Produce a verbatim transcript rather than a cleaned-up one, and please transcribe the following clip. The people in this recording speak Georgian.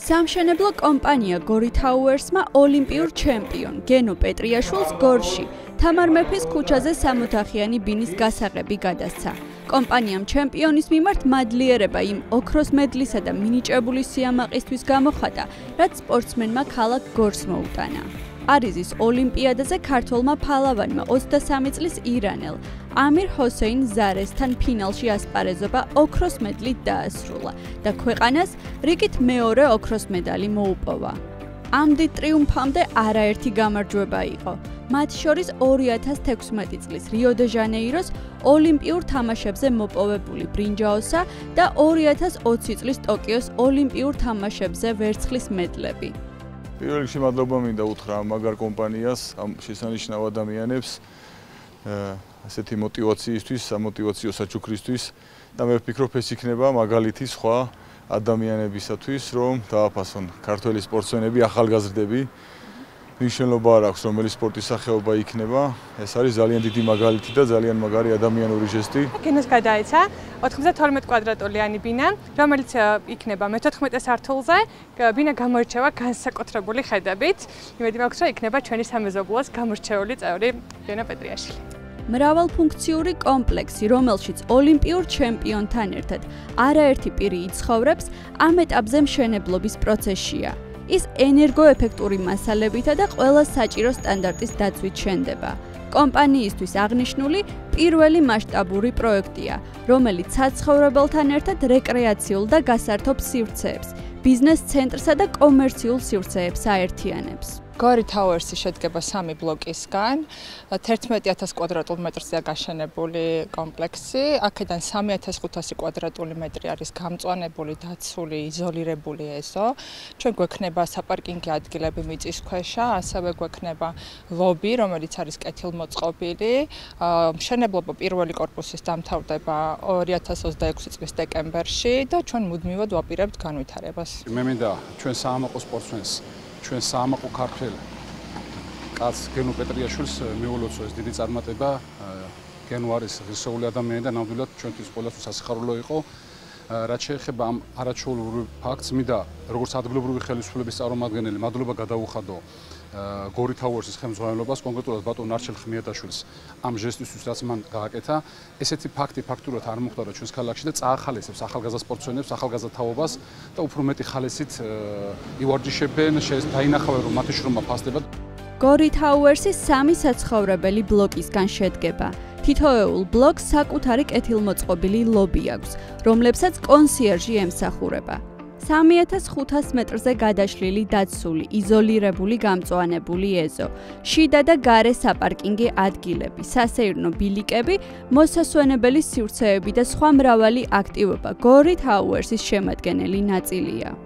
სამშენებლო კომპანია გორი თაუერსმა ოლიმპიურ ჩემპიონ გენო პეტრიაშვილს გორში თამარ მეფის ქუჩაზე სამოთახიანი ბინის გასაღები გადასცა. კომპანიამ ჩემპიონის მიმართ მადლიერება იმ ოქროს მედლისა და მინიჭებული სიამაყისთვის გამოხატა, რაც სპორტსმენმა ქალაქ გორს მოუტანა. არიზის ოლიმპიადაზე ქართველმა ფალავანმა ოცდასამი წლის ირანელ ამირ ჰოსეინ ზარესთან ფინალში ასპარეზობა ოქროს მედლით დაასრულა და ქვეყანას რიგით მეორე ოქროს მედალი მოუპოვა. ამ დიდ ტრიუმფამდე არაერთი გამარჯვება იყო. მათ შორის ორი ათას თექვსმეტი წლის რიო-დე-ჟანეიროს ოლიმპიურ თამაშებზე მოპოვებული ბრინჯაოსა და ორი ათას ოცი წლის ტოკიოს ოლიმპიურ თამაშებზე ვერცხლის მედლები. პირველ რიგში მადლობა მინდა უთხრა ამ მაგარ კომპანიას, ამ შესანიშნავ ადამიანებს, ასეთი мотиваციისთვის, სამოტივაციო საჩუქრისთვის და მე ვფიქრობ, ეს იქნება მაგალითი სხვა ადამიანებისათვის, რომ დააფასონ ქართველი სპორტსმენები, ახალგაზრდები. მნიშვნელობა არ აქვს, რომელი სპორტის სახეობა იქნება. ეს არის ძალიან დიდი მაგალითი და ძალიან მაგარი ადამიანური ჟესტი. გენოს გადაეცა ოთხმოცდათორმეტ კვადრატულიანი ბინა, რომელიც იქნება მეთოთხმეტე სართულზე. ბინა გამოირჩევა განსაკუთრებული ხედებით. იმედი მაქვს, რომ იქნება ჩვენი სამეზობლოს გამორჩეული წევრი გენო პეტრიაშვილი. მრავალფუნქციური კომპლექსი, რომელშიც ოლიმპიურ ჩემპიონთან ერთად არაერთი პირი იცხოვრებს, ამ ეტაპზე მშენებლობის პროცესშია. ის ენერგოეფექტური მასალებითა და ყველა საჭირო სტანდარტის დაცვით შენდება. კომპანიისთვის აღნიშნული პირველი მასშტაბური პროექტია, რომელიც საცხოვრებელთან ერთად რეკრეაციულ და გასართობ სივრცეებს, ბიზნეს ცენტრსა და კომერციულ სივრცეებს აერთიანებს. გორი თაუერსი შედგება სამი ბლოკისგან, თერთმეტი ათას კვადრატულ მეტრზეა გაშენებული კომპლექსი, აქედან სამი ათას ხუთასი კვადრატული მეტრი არის გამწვანებული, დაცული, იზოლირებული ეზო. ჩვენ გვექნება საპარკინგი ადგილები მიწისქვეშა, ასევე გვექნება ლობი, რომელიც არის კეთილმოწყობილი. მშენებლობა პირველი კორპუსის დამთავრდება ორი ათას ოცდაექვსი წლის დეკემბერში და ჩვენ მუდმივად ვაპირებთ განვითარებას. მე მინდა ჩვენ საამაყო სპორტსმენს ჩვენ საამაყო ქართველ კაცს გენო პეტრიაშვილს მიულოცო ეს დიდი წარმატება. გენო არის ღირსეული ადამიანი და ნამდვილად ჩვენთვის ყველასთვის სასიხარულო იყო. რაც შეეხება ამ არაჩვეულებრივ ფაქტს, მინდა როგორც ადგილობრივი ხელისუფლების წარმომადგენელი მადლობა გადაუხადო გორი თაუერსის ხელმძღვანელობას, კონკრეტულად ბატონ არჩილ ხმიატაშვილს ამ ჟესტისთვის, რაც მან გააკეთა. ესეთი ფაქტი ფაქტურად არ მოხდა ჩვენს ქალაქში და წაახალისებს ახალგაზრდა სპორტსმენებს, ახალგაზრდა თაობას და უფრო მეტი ხალისით ივარჯიშებენ, დაინახავენ რომ მათი შრომა ფასდება. გორი თაუერსი სამი საცხოვრებელი ბლოკისგან შედგება. თითოეულ ბლოკს საკუთარი კეთილმოწყობილი ლობი აქვს, რომლებსაც კონსიერჟი ემსახურება. სამი ათას ხუთას მეტრზე გადაშლილი დაცული, იზოლირებული გამწვანებული ეზო, შიდა და გარე საპარკინგი ადგილები, სასეირნო ბილიკები, მოსასვენებელი სივრცეები და სხვა მრავალი აქტივობა გორი თაუერსის შემადგენელი ნაწილია.